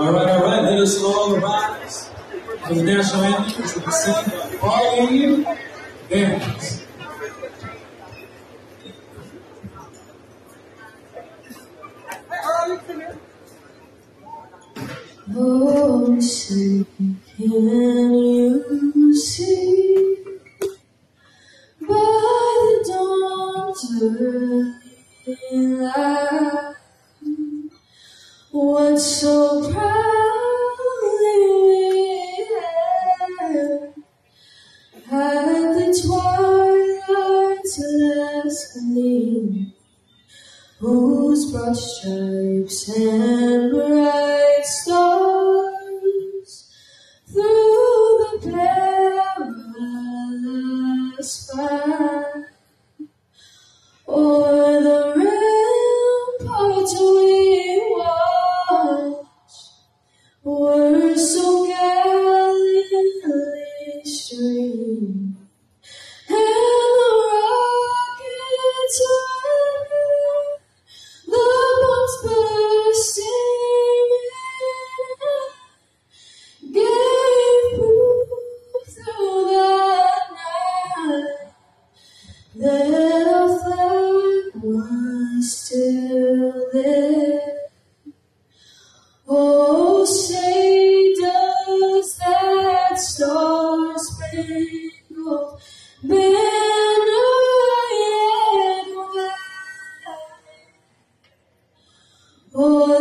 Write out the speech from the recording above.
All right, let us all rise for the national anthem, which will be sung by Pauline Bands. Oh, say, can you see by the dawn's early light what so proudly we had the twilight's last gleam, whose broad stripes and bright stars through the perilous fight o'er the ramparts we watched were so gallantly streamed, and the rockets the bombs bursting gave proof through the night that our flag was still there. Oh, say does that star-spangled banner yet wave? Oh,